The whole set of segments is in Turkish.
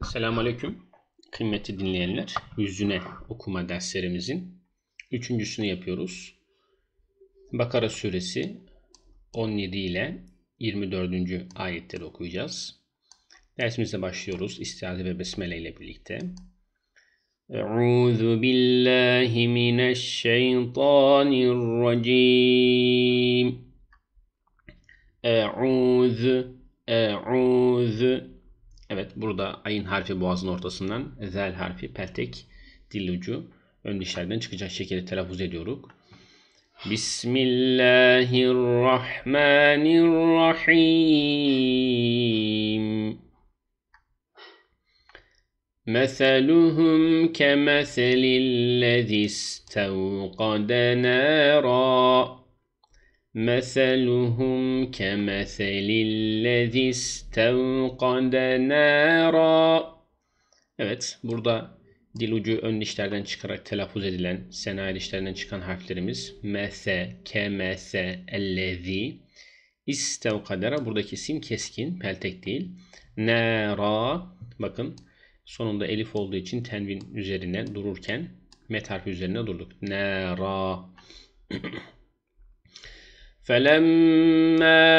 Selamünaleyküm. Kıymetli dinleyenler, yüzüne okuma derslerimizin üçüncüsünü yapıyoruz. Bakara suresi 17 ile 24. ayetleri okuyacağız. Dersimize başlıyoruz. İstiaze ve besmele ile birlikte. Euzu billahi mineşşeytanirracim. Euzu. Evet, burada ayın harfi boğazın ortasından, zel harfi peltek dil ucu ön dişlerden çıkacak şekilde telaffuz ediyoruz. Bismillahirrahmanirrahim. Meseluhum kemeselillezî istevqade nâra. Meseluhum kemeselillezî istevqade nâra. Evet, burada dil ucu ön dişlerden çıkarak telaffuz edilen, sena dişlerinden çıkan harflerimiz mese, kemese, ellezî, istevkadera. Buradaki sin keskin, peltek değil. Nâra, bakın sonunda elif olduğu için tenvin üzerine dururken met harfi üzerine durduk. Nâra. فَلَمَّا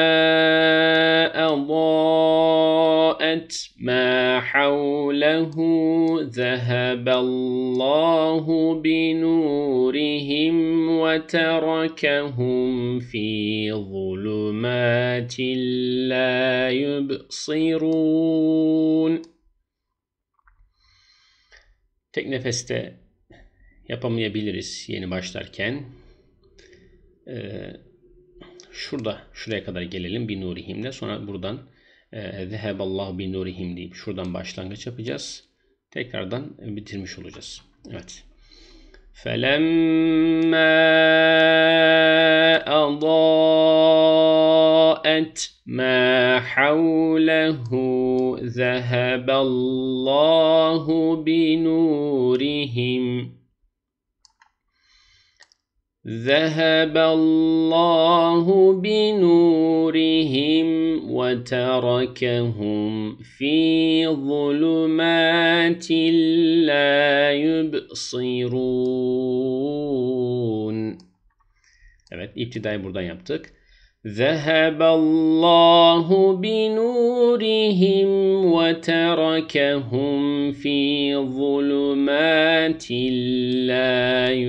أَضَاءَتْ مَا حَوْلَهُ ذَهَبَ اللَّهُ بِنُورِهِمْ وَتَرَكَهُمْ فِي ظُلُمَاتٍ لَا يُبْصِرُونَ. Tek nefeste yapamayabiliriz yeni başlarken. Şuraya kadar gelelim bir nurihimle. Sonra buradan zeheballahu bi nurihim deyip şuradan başlangıç yapacağız. Tekrardan bitirmiş olacağız. Evet. فَلَمَّا أَضَاءَتْ مَا حَوْلَهُ ذَهَبَ اللَّهُ بِنُورِهِمْ ذهب الله بنورهم وتركهم في ظلمات لا يبصرون. Evet, iptidayı buradan yaptık. ذهب الله بنورهم وتركهم في ظلمات لا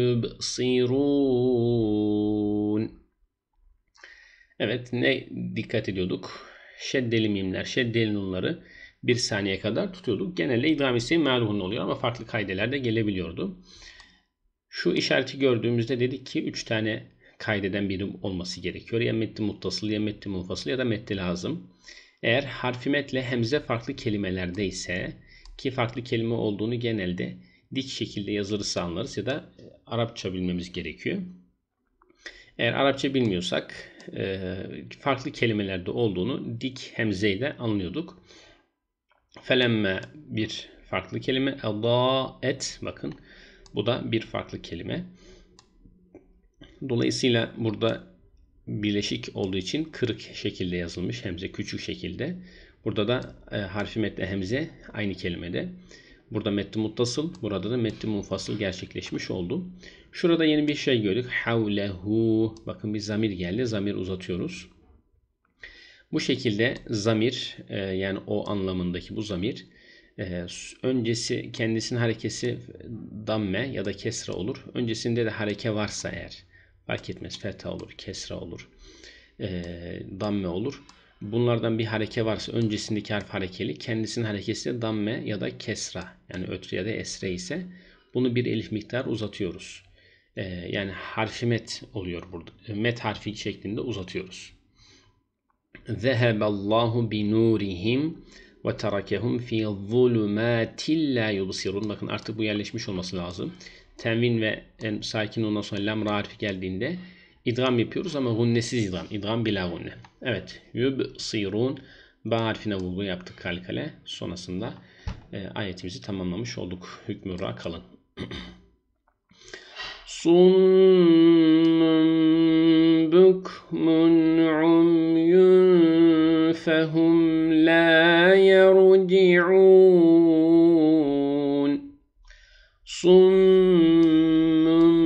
يبصرون. Evet, ne dikkat ediyorduk? Şeddeli mimler, şeddeli nunları bir saniye kadar tutuyorduk. Genelde idgam-ı me'luhun oluyor ama farklı kaideler de gelebiliyordu. Şu işareti gördüğümüzde dedik ki 3 tane kaydeden biri olması gerekiyor. Ya meddi muttasıl, ya meddi munfasıl ya da meddi lazım. Eğer harfi metle hemze farklı kelimelerde ise, ki farklı kelime olduğunu genelde dik şekilde yazılırsa anlarız ya da Arapça bilmemiz gerekiyor. Eğer Arapça bilmiyorsak farklı kelimelerde olduğunu dik hemzeyle anlıyorduk. Felemme bir farklı kelime. Adaet, bakın bu da bir farklı kelime. Dolayısıyla burada birleşik olduğu için kırık şekilde yazılmış. Hemze küçük şekilde. Burada da harfi metle hemze aynı kelimede. Burada metni muttasıl, burada da metni munfasıl gerçekleşmiş oldu. Şurada yeni bir şey gördük. Havlehu. Bakın bir zamir geldi. Zamir uzatıyoruz. Bu şekilde zamir, yani o anlamındaki bu zamir, öncesi kendisinin harekesi damme ya da kesra olur. Öncesinde de hareke varsa eğer, fark etmez, fetha olur, kesra olur, damme olur. Bunlardan bir hareke varsa öncesindeki harf harekeli, kendisinin harekesi de damme ya da kesra, yani ötre ya da esre ise bunu bir elif miktar uzatıyoruz. Yani harfi met oluyor burada. Met harfi şeklinde uzatıyoruz. Zeheballahu binurihim ve terakehum fi zulümatin la yubsirun. Bakın artık bu yerleşmiş olması lazım. Tenvin ve sakin ondan sonra lam ra harfi geldiğinde idgam yapıyoruz ama gunnesiz idgam. İdgam bila gunne. Evet. Yubsirun. Ba harfine vurgu yaptık kalkale. Sonrasında ayetimizi tamamlamış olduk. Hükmü ra kalın. Summun bukmun umyun fehum la yerun يرجعون صم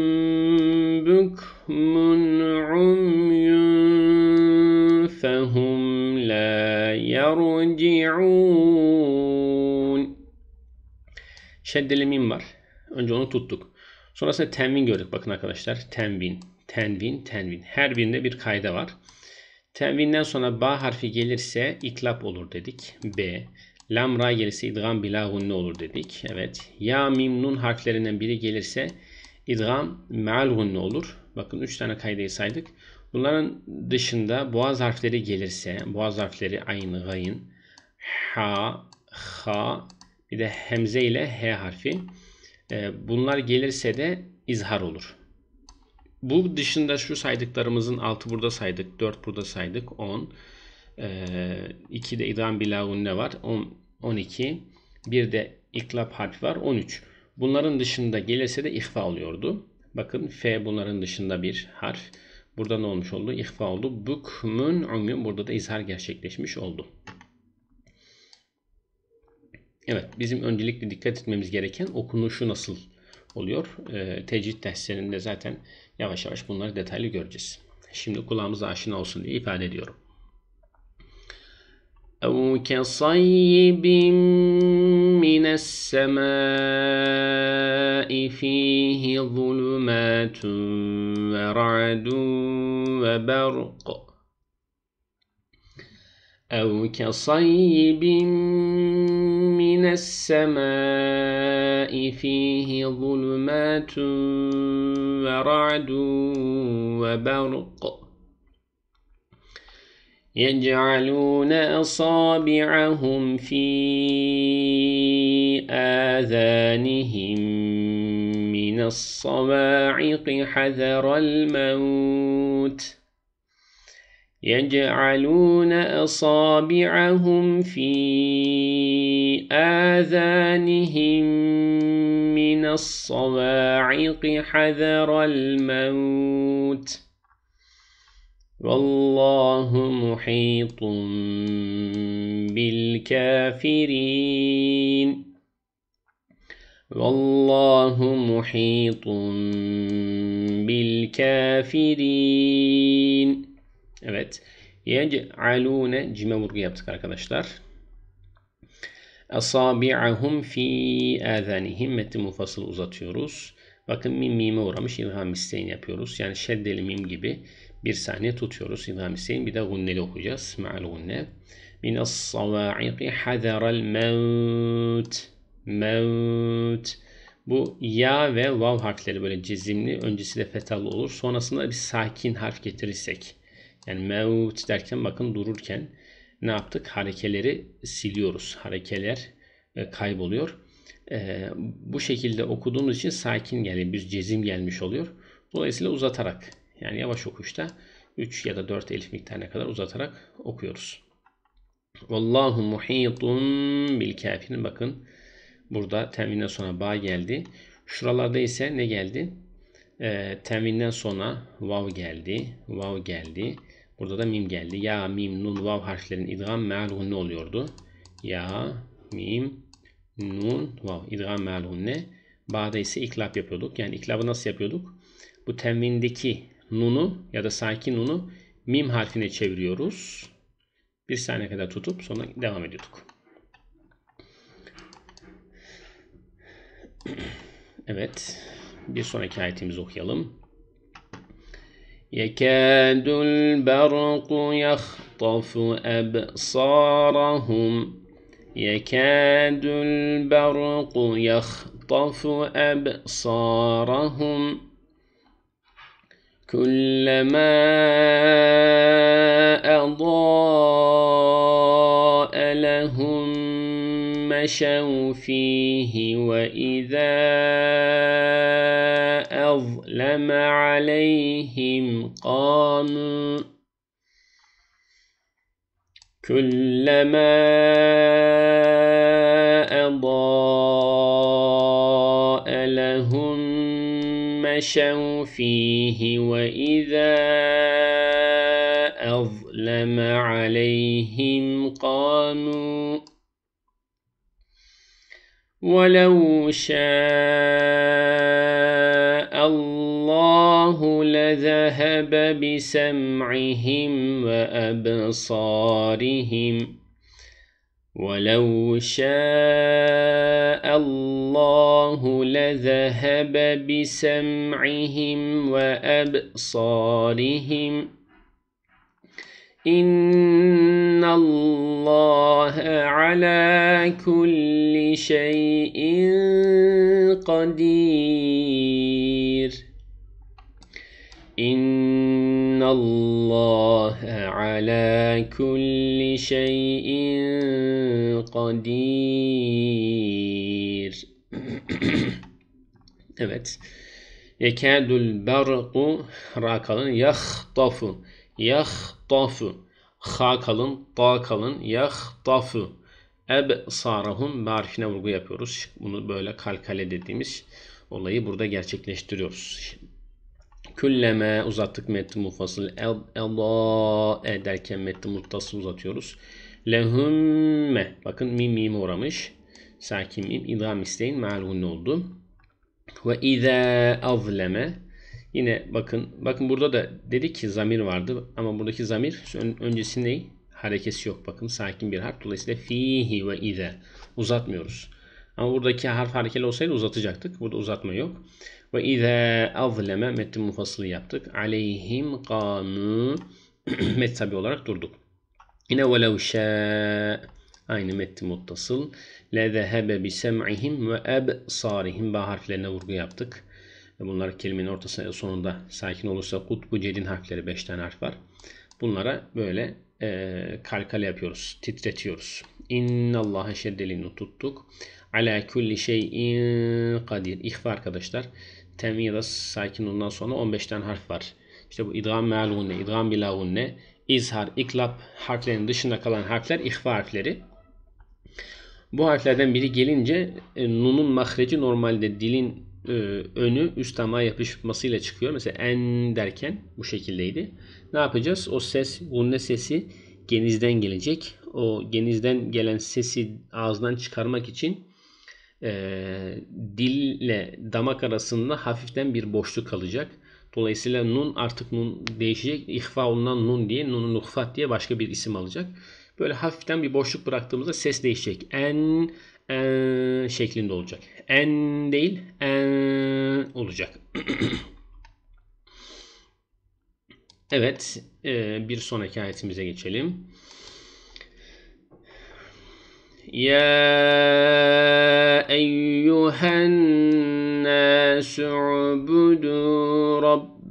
بكم عمي فهم لا يرجعون. Şeddeli mim var. Önce onu tuttuk. Sonrasında tenvin gördük. Bakın arkadaşlar. Tenvin, tenvin, tenvin. Her birinde bir kayda var. Tenvinden sonra ba harfi gelirse iklap olur dedik. B. Lam ra gelirse idgam bila gunne olur dedik. Evet. Ya mim nun harflerinden biri gelirse idgam me'al gunne olur. Bakın 3 tane kaydayı saydık. Bunların dışında boğaz harfleri gelirse, boğaz harfleri ayn, gayn, ha, ha, bir de hemze ile h harfi. Bunlar gelirse de izhar olur. Bu dışında şu saydıklarımızın 6 burada saydık, 4 burada saydık, 10. 2 de idgam bila gunne var, 12. Bir de iklap harfi var, 13. Bunların dışında gelirse de ihfa oluyordu. Bakın F bunların dışında bir harf. Burada ne olmuş oldu? İhfa oldu. Bukmun umum. Burada da izhar gerçekleşmiş oldu. Evet, bizim öncelikle dikkat etmemiz gereken okunuşu nasıl oluyor? Tecvid derslerinde zaten yavaş yavaş bunları detaylı göreceğiz. Şimdi kulağımıza aşina olsun diye ifade ediyorum. اَوْ كَصَيِّبٍ مِّنَ السَّمَاءِ فِيهِ ظُلُمَاتٌ وَرَعْدٌ وَبَرْقٌ اَوْ كَصَيِّبٍ مِّنَ السَّمَاءِ فِيهِ ظُلُمَاتٌ وَرَعْدٌ وَبَرْقٌ يجعلون أصابعهم في آذانهم من الصواعق حذر الموت يجعلون أصابعهم في آذانهم من الصواعق حذر الموت والله محيط بالكافرين والله محيط بالكافرين. Evet. Yec'alune cime vurgu yaptık arkadaşlar. Asabi'ahum fi azanihim metni mufassıl uzatıyoruz. Bakın mim mime uğramış ilham isteyin yapıyoruz. Yani şeddeli mim gibi bir saniye tutuyoruz. İlham isteyin bir de gunneli okuyacağız. Ma'al gunne. Minas sava'iqi hazaral mevt. Mevt. Bu ya ve vav harfleri böyle cezimli. Öncesi de fetalı olur. Sonrasında bir sakin harf getirirsek. Yani mevt derken bakın dururken ne yaptık? Harekeleri siliyoruz. Harekeler kayboluyor. Bu şekilde okuduğumuz için sakin geliyor. Bir cezim gelmiş oluyor. Dolayısıyla uzatarak yani yavaş okuşta 3 ya da 4 elif miktarına kadar uzatarak okuyoruz. Vallahu muhitun bil kafirin. Bakın burada tenvinden sonra ba geldi. Şuralarda ise ne geldi? Tenvinden sonra vav geldi. Vav geldi. Burada da mim geldi. Ya, mim, nun, vav harflerin idgam me'al gunne oluyordu. Ya, mim, nun, vav. İdgam me'al gunne. Ba'da ise iklap yapıyorduk. Yani iklabı nasıl yapıyorduk? Bu tenvindeki nunu ya da sakin nunu mim harfine çeviriyoruz. Bir saniye kadar tutup sonra devam ediyorduk. Evet. Bir sonraki ayetimizi okuyalım. يكاد البرق يخطف أبصارهم يكاد البرق يخطف أبصارهم كلما أضاء لهم مشوا فيه وإذا أظلم عليهم قاموا كلما أضاء لهم مشوا فيه وإذا أظلم عليهم قاموا وَلَوْ شَاءَ اللّٰهُ لَذَهَبَ بِسَمْعِهِمْ وَأَبْصَارِهِمْ وَلَوْ شَاءَ اللّٰهُ لَذَهَبَ بِسَمْعِهِمْ وَأَبْصَارِهِمْ إِنَّ اللّٰهَ عَلَى كُلِّ شَيْءٍ قَدِيرٌ إِنَّ اللّٰهَ عَلَى كُلِّ شَيْءٍ قَدِيرٌ. Evet. Yekâdul berku ra kalın yahtafu yahtafu ha kalın ta kalın yahtafu ebsarahum harfine vurgu yapıyoruz. Bunu böyle kalkale dediğimiz olayı burada gerçekleştiriyoruz. Külleme uzattık metni mufasıl derken metni muttasıl uzatıyoruz. Lehümme bakın mim uğramış. Sakin mim idgam isteyin me'al oldu. Ve izâ azleme yine bakın burada da dedik ki zamir vardı ama buradaki zamir öncesi ne? Harekesi yok. Bakın sakin bir harf. Dolayısıyla fihi ve izâ uzatmıyoruz. Ama buradaki harf harekeli olsaydı uzatacaktık. Burada uzatma yok. Ve izâ azleme metni mufassılı yaptık. Aleyhim kâmû met tabi olarak durduk. Yine velev şâ aynı metni muttasıl. لَذَهَبَ بِسَمْعِهِمْ وَأَبْصَارِهِمْ ba harflerine vurgu yaptık. Bunlar kelimenin ortasında sonunda sakin olursa kutbu cedin harfleri 5 tane harf var. Bunlara böyle kalkale yapıyoruz. Titretiyoruz. İnnallâhe şeddelini tuttuk. Alâ kulli şeyin kadir. İhfa arkadaşlar. Temyiz sakin ondan sonra 15 tane harf var. İşte bu idgam me'al gunne, idgam bila gunne, izhar, iklab harflerinin dışında kalan harfler ihfa harfleri. Bu harflerden biri gelince nunun mahreci normalde dilin önü üst damağa yapışmasıyla çıkıyor. Mesela en derken bu şekildeydi. Ne yapacağız? O ses, gunne sesi genizden gelecek. O genizden gelen sesi ağızdan çıkarmak için dille damak arasında hafiften bir boşluk kalacak. Dolayısıyla nun artık nun değişecek. İhfa olunan nun diye, nunun uhfat diye başka bir isim alacak. Böyle hafiften bir boşluk bıraktığımızda ses değişecek. En şeklinde olacak. En değil, en olacak. Evet, bir sonraki ayetimize geçelim. Ya eyyühen nâsü ubudu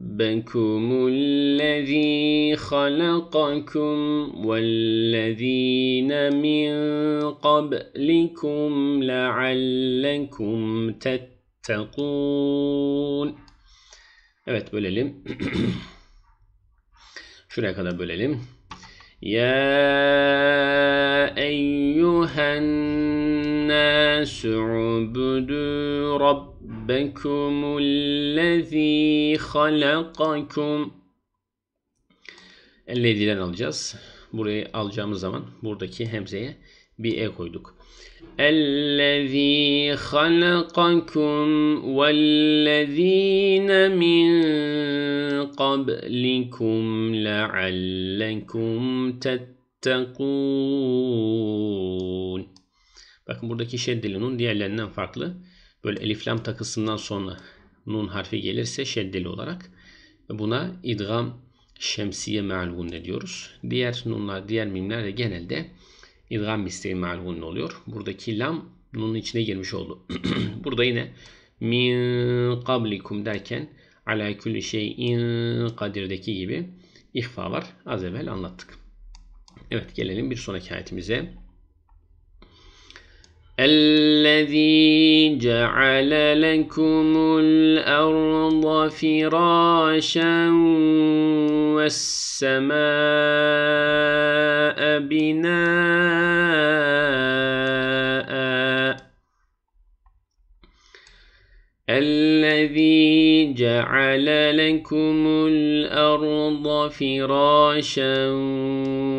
rabbekumullezî halakakum vellezîne min qablikum leallekum tettekûn. Evet, bölelim. Şuraya kadar bölelim. Ya eyyühen nâsü ubudu rabbekumullezî halakakum. Ellezî'den alacağız. Burayı alacağımız zaman buradaki hemzeye bir e koyduk. Ellezî halakakum vellezîne min qablikum leallekum tettekûn. Bakın buradaki şeddeli nun diğerlerinden farklı. Böyle elif lam takısından sonra nun harfi gelirse şeddeli olarak buna idgam şemsiye me'al gunne diyoruz. Diğer nunlar, diğer mimler de genelde idgam isteği me'al gunne oluyor. Buradaki lam nunun içine girmiş oldu. Burada yine min qablikum derken ala kulli şeyin kadir'deki gibi ihfa var. Az evvel anlattık. Evet, gelelim bir sonraki ayetimize. اَلَّذ۪ي جَعَلَ لَكُمُ الْأَرْضَ فِرَاشًا وَالسَّمَاءَ بِنَاءً الَّذ۪ي جَعَلَ لَكُمُ الْأَرْضَ فِرَاشًا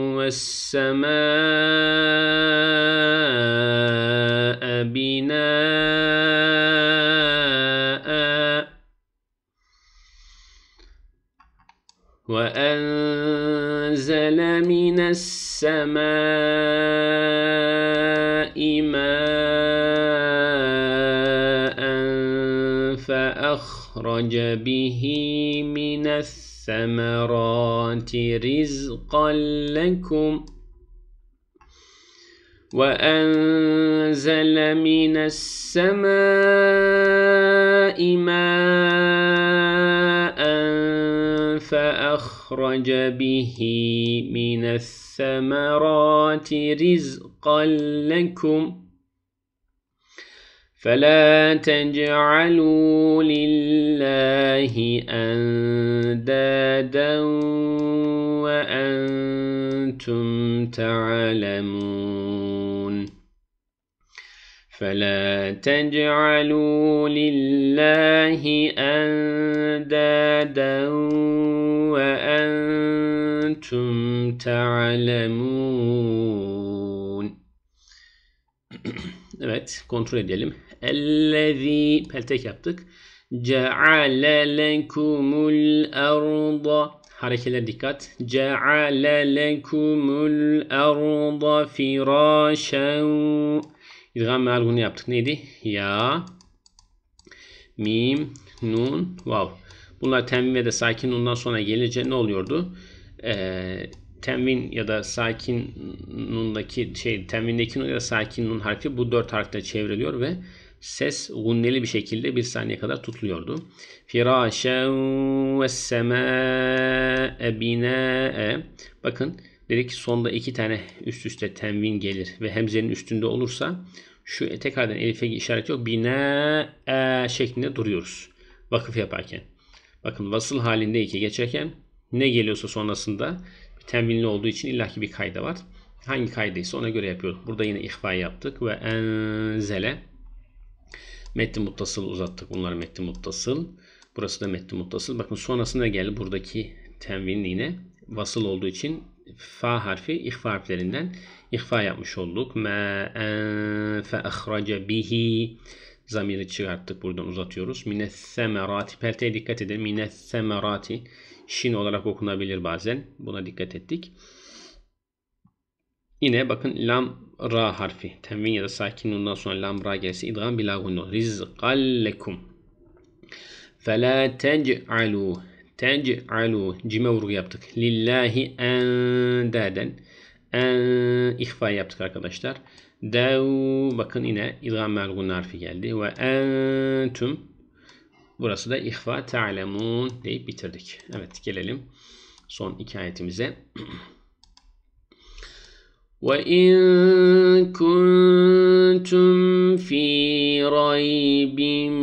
وَالسَّمَاءَ بِنَاءً وأنزل من السماء ماء فأخرج به من الثمرات رزقا لكم وأنزل من السماء ماء فأخرج به من الثمرات رزقا لكم فلا تجعلوا لله أندادا وأنتم تعلمون فلا تجعلوا لله أندادا وأنتم تعلمون. Evet, kontrol edelim. Ellezî peltek yaptık. Ceale lekumul arda. Harekelere dikkat. Ceale lekumul arda firâşen. İdgâm mealgunu yaptık. Neydi? Ya, mim, nun, vav. Bunlar tenvin ve de sakin nundan sonra gelince ne oluyordu? Tenvin ya da sakin nundaki tenvindeki nun ya da sakin nun harfi bu 4 harfle çevriliyor ve ses gunneli bir şekilde 1 saniye kadar tutuluyordu. Firâşen ve semâe binâe. Bakın dedik ki sonda 2 tane üst üste tenvin gelir ve hemzenin üstünde olursa şu tekrardan elife işaret yok. Binâe şeklinde duruyoruz. Vakıf yaparken. Bakın vasıl halindeyken geçerken ne geliyorsa sonrasında tenvinli olduğu için illaki bir kayda var. Hangi kaydaysa ona göre yapıyoruz. Burada yine ihfa yaptık ve enzele metni muttasıl uzattık. Bunlar metni muttasıl. Burası da metni muttasıl. Bakın sonrasında geldi buradaki tenvinli yine vasıl olduğu için fa harfi ihfa harflerinden ihfa yapmış olduk. Ma'en fe ahraca bihi zamiri çıkarttık. Buradan uzatıyoruz. Mine's-semerati. Pelteye dikkat edin. Mine's-semerati. Şin olarak okunabilir bazen. Buna dikkat ettik. Yine bakın lam ra harfi. Tenvin ya da sakin nundan sonra lam ra gelse idgam bila gunnu. Rizqal lekum. Fela tec'alu. Tec'alu. Cime vurgu yaptık. Lillahi endaden. İhfa yaptık arkadaşlar. Dev. Bakın yine idgam me'al harfi geldi. Ve entum. Burası da ihfa ta'lemun deyip bitirdik. Evet, gelelim son 2 ayetimize. وَاِنْ كُنْتُمْ فِي رَيْبٍ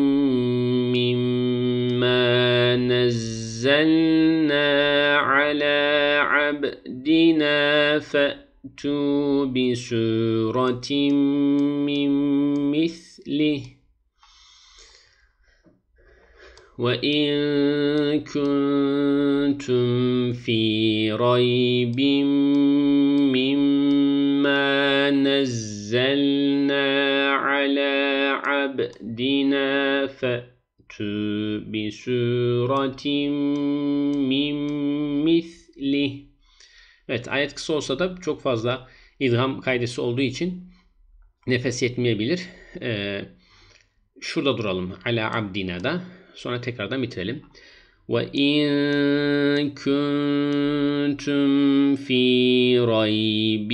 مِّمَّا نَزَّلْنَا عَلَى عَبْدِنَا فَأْتُوا بِسُورَةٍ مِّن مِّثْلِهِ وَاِنْ كُنْتُمْ فِي رَيْبٍ مِّمَّا نَزَّلْنَا عَلَى عَبْدِنَا فَأْتُوا بِسُورَةٍ مِّن مِّثْلِهِ. Evet, ayet kısa olsa da çok fazla idgam kaidesi olduğu için nefes yetmeyebilir. Şurada duralım. Ala abdina'da. Sonra tekrardan bitirelim. وَاِنْ كُنْتُمْ فِي رَيْبٍ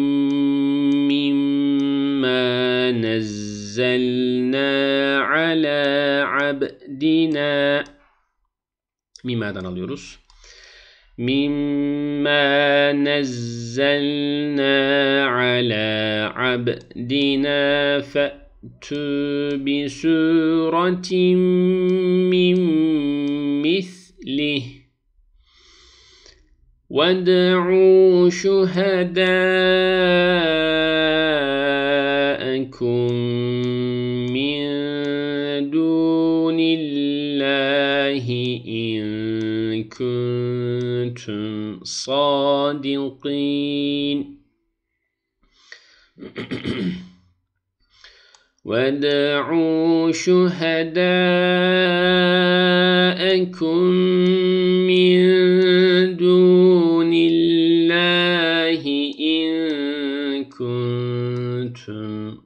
مِّمَّا نَزَّلْنَا عَلَى عَبْدِنَا. Mimma'dan alıyoruz. مِّمَّا نَزَّلْنَا عَلَى عَبْدِنَا فَأْتُوا بِسُورَةٍ مِّن مِّثْلِهِ وَادْعُوا شُهَدَاءَكُم مِّن دُونِ اللَّهِ إِن كُنتُمْ صَادِقِينَ. وَادْعُوا شُهَدَاءَكُم مِّن kuntum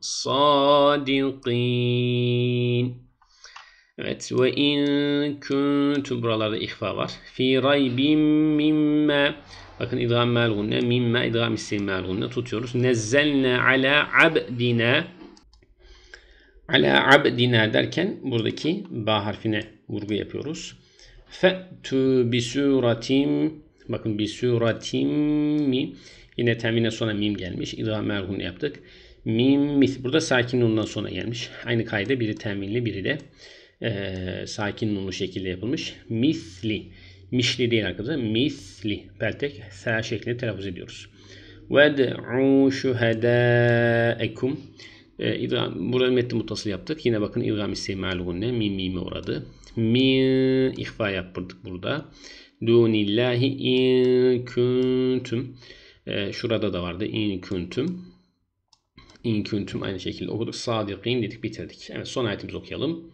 sadiqin. Evet. Ve in kuntum, buralarda ihfa var. Fi raybim mimma, bakın idgam ma'al gunne, mimma idgam isim ma'al gunne tutuyoruz. Nezzelne ala abdina. Ala abdina derken buradaki ba harfine vurgu yapıyoruz. Fe'tu bi suratim, bakın bi suratim mi, yine temine sonra mim gelmiş. İdgam ma'al gunne yaptık. Mim burada sakin nundan sonra gelmiş. Aynı kayda biri teminli biri de sakin nunlu şekilde yapılmış. Misli. Mişli değil arkadaşlar. Misli. Peltek sa şeklinde telaffuz ediyoruz. Ved'u şuhedâekum. Burada metni muttasıl yaptık. Yine bakın idgam isim ma'al gunne. Mime uğradı. Min ihfa yaptık burada. Dunillahi in kuntum. Şurada da vardı. İn kuntum. İn kuntum aynı şekilde okuduk. Sadiqin dedik, bitirdik. Evet, son ayetimizi okuyalım.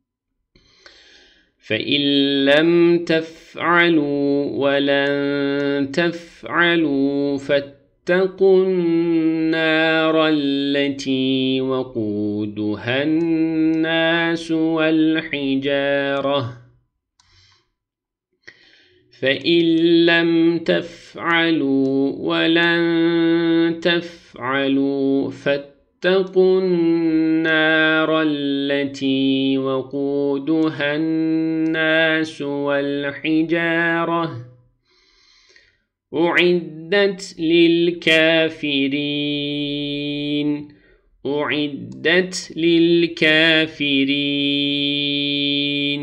فَإِنْ لَمْ تَفْعَلُوا وَلَنْ تَفْعَلُوا فَاتَّقُوا النَّارَ الَّتِي وَقُودُهَا النَّاسُ وَالْحِجَارَةُ فَإِنْ لَمْ تَفْعَلُوا وَلَنْ تَفْعَلُوا فَاتَّقُوا النَّارَ الَّتِي وَقُودُهَا النَّاسُ وَالْحِجَارَةُ أُعِدَّتْ لِلْكَافِرِينَ أُعِدَّتْ لِلْكَافِرِينَ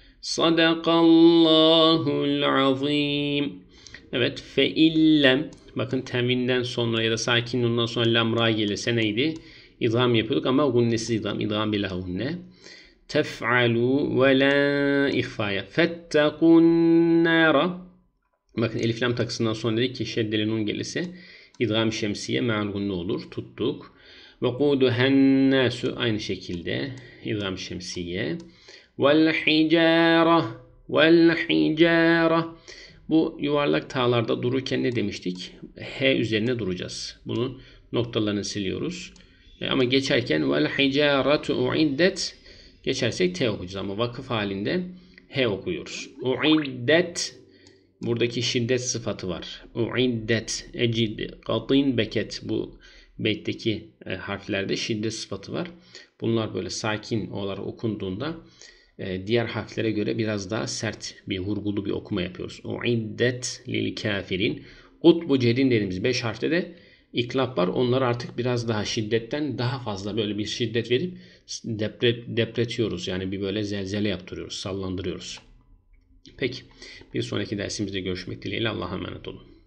Sadakallahul azim. Evet, feillem, bakın temvinden sonra ya da sakin nundan sonra lam ra gelirse neydi? İdgam yapıyorduk ama gunnesiz idgam. İdgam bila gunne. Tef'alu ve la ihfaya. Fettekun nara. Bakın elif lam takısından sonra dedik ki şeddeli nun gelirse idgam şemsiye ma'al gunne olur. Tuttuk. Ve kuduhen nasu aynı şekilde idgam şemsiye. Vel hicare. Vel hicare. Bu yuvarlak tağlarda dururken ne demiştik? H üzerine duracağız. Bunun noktalarını siliyoruz. Ama geçerken vel hicaratu uiddet, geçersek T okuyacağız ama vakıf halinde H okuyoruz. Uiddet, buradaki şiddet sıfatı var. Uiddet, ecid, katin, beket, bu beytteki harflerde şiddet sıfatı var. Bunlar böyle sakin olarak okunduğunda diğer harflere göre biraz daha sert bir vurgulu bir okuma yapıyoruz. Uiddet lil kafirin. Kutbu cedin dediğimiz 5 harfte de iklap var. Onları artık biraz daha şiddetten daha fazla böyle bir şiddet verip depretiyoruz. Yani bir böyle zelzele yaptırıyoruz, sallandırıyoruz. Peki, bir sonraki dersimizde görüşmek dileğiyle. Allah'a emanet olun.